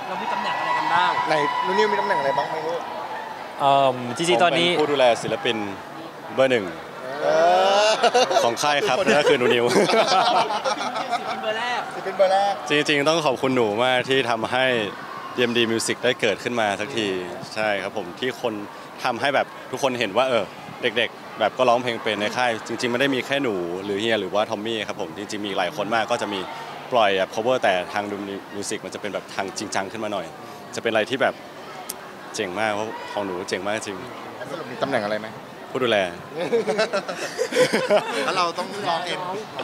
เรามีตำแหน่งอะไรกันบ้างไหนนุ่นนิวมีตำแหน่งอะไรบ้างไม่รู้จริงๆตอนนี้ผู้ดูแลศิลปินเบอร์หนึ่งของค่ายครับนั่นก็คือหนูนิวศิลปินเบอร์แรกจริงๆต้องขอบคุณหนูมากที่ทำให้ DMD Music ได้เกิดขึ้นมาสักทีใช่ครับผมที่คนทำให้แบบทุกคนเห็นว่าเด็กๆแบบก็ร้องเพลงเป็นในค่ายจริงๆไม่ได้มีแค่หนูหรือเฮียหรือว่าทอมมี่ครับผมจริงๆมีหลายคนมากก็จะมีปล่อยแบบ cover แต่ทาง DMD Music มันจะเป็นแบบทางจริงจังขึ้นมาหน่อยจะเป็นอะไรที่แบบเจ๋งมากเพราะของหนูเจ๋งมากจริงสรุปมีตำแหน่งอะไรไหมผู้ดูแลแล้วเราต้องร้องเอง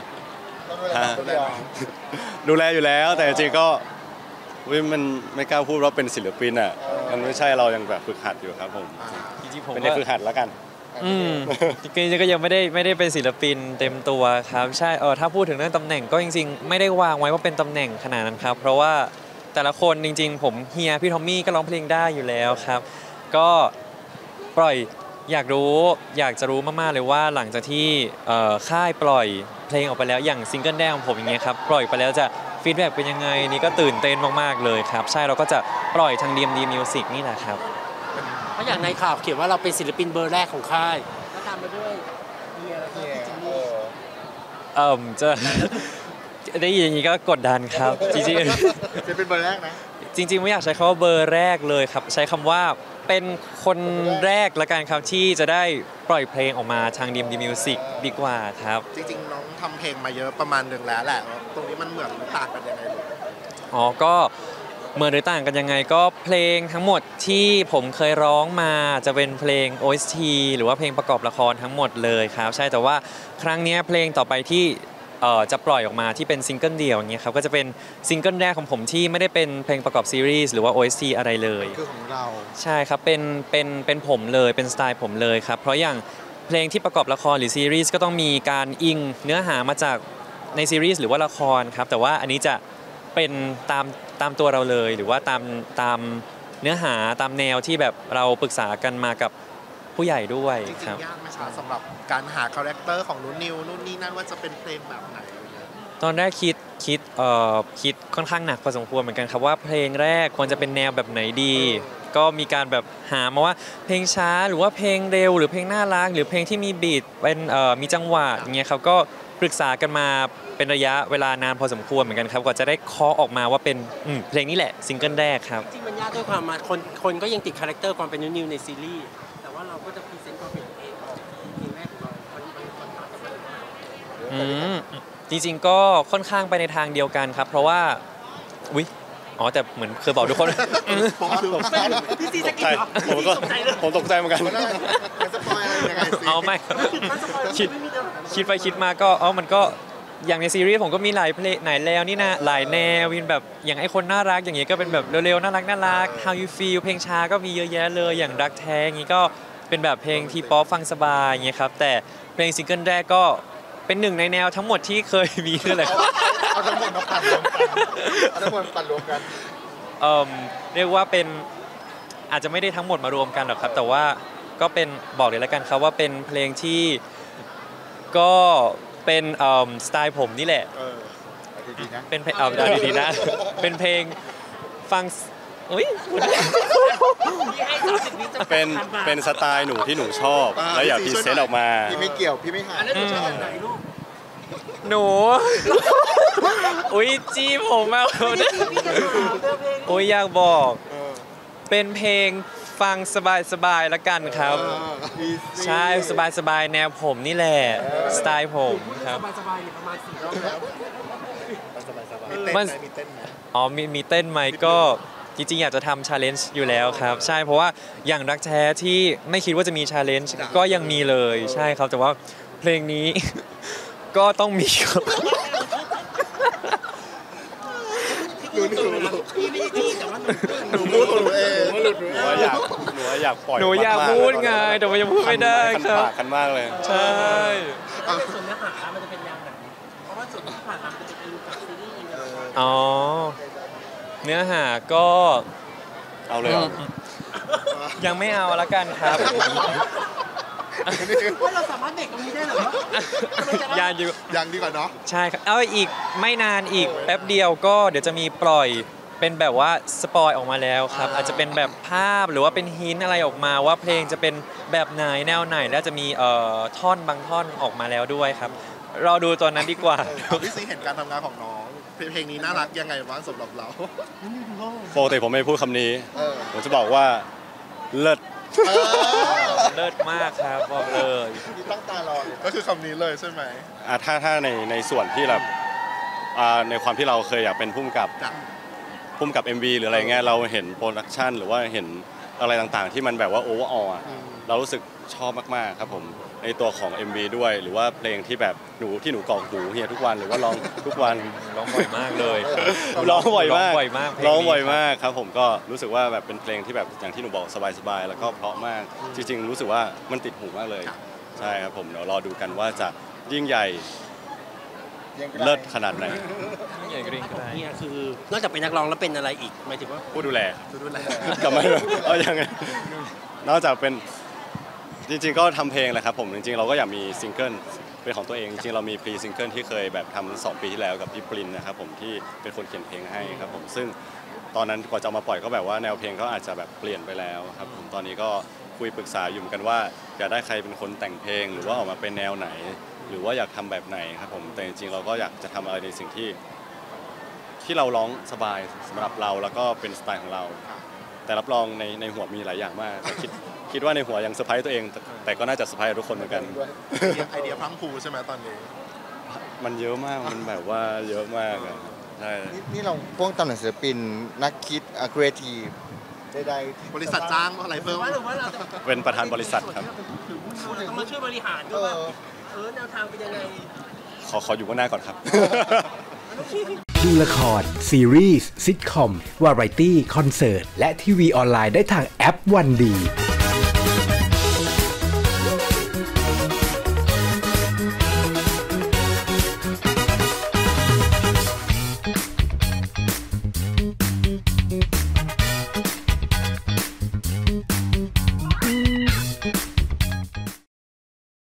ดูแลอยู่แล้วแต่จริงๆก็มันไม่กล้าพูดว่าเป็นศิลปินอ่ะมันไม่ใช่เรายังแบบฝึกหัดอยู่ครับผมจริงๆผมเป็นฝึกหัดแล้วกันจริงๆก็ยังไม่ได้เป็นศิลปินเต็มตัวครับใช่ถ้าพูดถึงเรื่องตำแหน่งก็จริงๆไม่ได้วางไว้ว่าเป็นตำแหน่งขนาดนั้นครับเพราะว่าแต่ละคนจริงๆผมเฮียพี่ทอมมี่ก็ร้องเพลงได้อยู่แล้วครับก็ปล่อยอยากจะรู้มากๆเลยว่าหลังจากที่ค่ายปล่อยเพลงออกไปแล้วอย่างซิงเกิลแรกของผมอย่างเงี้ยครับปล่อยไปแล้วจะฟีดแบ็กเป็นยังไงนี่ก็ตื่นเต้นมากๆเลยครับใช่เราก็จะปล่อยทาง DMD Music นี่แหละครับเพราะอย่างในข่าวเขียนว่าเราเป็นศิลปินเบอร์แรกของค่ายแล้วตามมาด้วยเฮียแล้วก็พี่จิมมี่จะได้ยินอย่างนี้ก็กดดันครับจริงๆจะเป็นเบอร์แรกนะจริงๆไม่อยากใช้คำว่าเบอร์แรกเลยครับใช้คำว่าเป็นคนแรกละกันครับที่จะได้ปล่อยเพลงออกมาทาง DMD Music ดีกว่าครับจริงๆน้องทำเพลงมาเยอะประมาณนึงแล้วแหละตรงนี้มันเหมือนหรือต่างกันยังไงก็เหมือนหรือต่างกันยังไงก็เพลงทั้งหมดที่ผมเคยร้องมาจะเป็นเพลง OST หรือว่าเพลงประกอบละครทั้งหมดเลยครับใช่แต่ว่าครั้งนี้เพลงต่อไปที่จะปล่อยออกมาที่เป็นซิงเกิลเดี่ยวอย่างเงี้ยครับก็จะเป็นซิงเกิลแรกของผมที่ไม่ได้เป็นเพลงประกอบซีรีส์หรือว่า OST อะไรเลยคือของเราใช่ครับเป็นผมเลยเป็นสไตล์ผมเลยครับเพราะอย่างเพลงที่ประกอบละครหรือซีรีส์ก็ต้องมีการอิงเนื้อหามาจากในซีรีส์หรือว่าละครครับแต่ว่าอันนี้จะเป็นตามตัวเราเลยหรือว่าตามเนื้อหาตามแนวที่แบบเราปรึกษากันมากับผู้ใหญ่ด้วยครับยากไหมคะสำหรับการหาคาแรคเตอร์ของนุ่นนิวนู่นนี่นั่นว่าจะเป็นเพลงแบบไหนตอนแรกคิดค่อนข้างหนักพอสมควรเหมือนกันครับว่าเพลงแรกควรจะเป็นแนวแบบไหนดีก็มีการแบบหามาว่าเพลงช้าหรือว่าเพลงเร็วหรือเพลงน่ารักหรือเพลงที่มีบีทเป็นมีจังหวะอย่างเงี้ยครับก็ปรึกษากันมาเป็นระยะเวลานานพอสมควรเหมือนกันครับกว่าจะได้เคาะออกมาว่าเป็นเพลงนี้แหละซิงเกิลแรกครับจริงมันยากด้วยความมาคนก็ยังติดคาแรคเตอร์ความเป็นนิวในซีรีส์แต่ว่าเราก็จะพรีเซนต์ความเป็นเองออกเพลงแรกของเรามันต่างกันไหมจริงๆก็ค่อนข้างไปในทางเดียวกันครับเพราะว่าแต่เหมือนเคยบอกทุกคนพี่ซีจะกินผมตกใจเหมือนกันสปอยอะไรยังไงสิไม่คิดไปคิดมาก็มันก็อย่างในซีรีส์ผมก็มีหลายเพลงไหนแล้วนี่นะหลายแนววินแบบอย่างไอ้คนน่ารักอย่างงี้ก็เป็นแบบเร็วๆน่ารัก How you feel เพลงช้าก็มีเยอะแยะเลยอย่างรักแท้อย่างงี้ก็เป็นแบบเพลงที่ป๊อปฟังสบายอย่างเงี้ยครับแต่เพลงซิงเกิลแรกก็เป็นหนึ่งในแนวทั้งหมดที่เคยมีนั่นแหละเอาทั้งหมดมาปั่นรวมกันเอาทั้งหมดปั่นรวมกันเรียกว่าเป็นอาจจะไม่ได้ทั้งหมดมารวมกันหรอกครับแต่ว่าก็เป็นบอกเลยแล้วกันครับว่าเป็นเพลงที่ก็เป็นสไตล์ผมนี่แหละเป็นเพลงดีๆนะเป็นเพลงฟังเป็นสไตล์หนูที่หนูชอบแล้วอยากพรีเซนต์ออกมาพี่ไม่เกี่ยวพี่ไม่หาแล้วหนูชอบไหนลูกหนูจีผมมากอยากบอกเป็นเพลงฟังสบายๆละกันครับใช่สบายๆแนวผมนี่แหละสไตล์ผมครับสบายๆประมาณ4 รอบแล้วมีเต้นไหมมีเต้นไหมก็จริงๆอยากจะทำ challenge อยู่แล้วครับใช่เพราะว่าอย่างรักแท้ที่ไม่คิดว่าจะมี challenge ก็ยังมีเลยใช่ครับแต่ว่าเพลงนี้ก็ต้องมีครับพี่ไม่ได้แต่ว่าหนูพูดของหนูเองหนูอยากปล่อยหนูอยากพูดไงแต่ว่ายังพูดไม่ได้ครับปากกันมากเลยใช่ส่วนเนื้อหามันจะเป็นยังไงเพราะว่าส่วนที่ผ่านมามันจะเป็นกับซีรีส์เนื้อหาก็เอาเลยยังไม่เอาละกันครับว่าเราสามารถเบรกตรงนี้ได้หรอยังดีกว่าเนาะใช่ครับเอาอีกไม่นานอีกแป๊บเดียวก็เดี๋ยวจะมีปล่อยเป็นแบบว่าสปอยออกมาแล้วครับอาจจะเป็นแบบภาพหรือว่าเป็นฮินอะไรออกมาว่าเพลงจะเป็นแบบไหนแนวไหนแล้วจะมีท่อนบางท่อนออกมาแล้วด้วยครับรอดูตอนนั้นดีกว่าพี่ซีเห็นการทำงานของน้องเพลงนี้น่ารักยังไงบ้างสำหรับเราปกติผมไม่พูดคำนี้เออผมจะบอกว่าเลิศเลิศมากครับบอกเลยที่ตั้งตารอก็คือคำนี้เลยใช่ไหมถ้าในส่วนที่แบบในความที่เราเคยอยากเป็นผู้กำกับจ้ะพุ่มกับ MV หรืออะไรเงี้ยเราเห็นโปรดักชันหรือว่าเห็นอะไรต่างๆ ที่มันแบบว่าโอเวอร์ออลเรารู้สึกชอบมากๆครับผมในตัวของ MV ด้วยหรือว่าเพลงที่แบบหนูกรอกหูเฮียทุกวันหรือว่าร้องทุกวันร้องบ่อยมากเลยร้องบ่อยมากร้องบ่อยมากเพลงนี้ร้องบ่อยมากครับผมก็รู้สึกว่าแบบเป็นเพลงที่แบบอย่างที่หนูบอกสบายๆแล้วก็เพราะมากจริงๆรู้สึกว่ามันติดหูมากเลยใช่ครับผมเดี๋ยวรอดูกันว่าจะยิ่งใหญ่เลิศขนาดไหนใหญ่กริ่งก็ได้เนี่ยคือนอกจากเป็นนักร้องแล้วเป็นอะไรอีกหมายถึงว่าผู้ดูแลดูแลกลับมาเอายังไงนอกจากเป็นจริงๆก็ทำเพลงแหละครับผมจริงๆเราก็อยากมีซิงเกิลเป็นของตัวเองจริงๆเรามีพรีซิงเกิลที่เคยแบบทำ2 ปีที่แล้วกับพี่ปรินนะครับผมที่เป็นคนเขียนเพลงให้ครับผมซึ่งตอนนั้นกว่าจะเอามาปล่อยก็แบบว่าแนวเพลงก็อาจจะแบบเปลี่ยนไปแล้วครับผมตอนนี้ก็คุยปรึกษาอยู่เหมือนกันว่าอยากได้ใครเป็นคนแต่งเพลงหรือว่าออกมาเป็นแนวไหน หรือว่าอยากทำแบบไหนครับผมแต่จริงๆเราก็อยากจะทำอะไรในสิ่งที่เราร้องสบายสำหรับเราแล้วก็เป็นสไตล์ของเรา แต่รับรองในหัวมีหลายอย่างมากแต่คิดว่าในหัวยังเซอร์ไพรส์ตัวเองแต่ก็น่าจะเซอร์ไพรส์ทุกคนเหมือนกันไอเดียพลังพรูใช่ไหมตอนนี้มันเยอะมากมันแบบว่าเยอะมากอะใช่นี่เราพวกตำแหน่งศิลปินนักคิดครีเอทีฟใดๆบริษัทจ้างอะไรเพิ่มหรือว่าเราจะเป็นประธานบริษัทครับต้องมาช่วยบริหารด้วยว่าแนวทางเป็นยังไงขออยู่ข้างหน้าก่อนครับดูละคร ซีรีส์ซิทคอม วาไรตี้ คอนเสิร์ต และทีวีออนไลน์ได้ทางแอปวันดี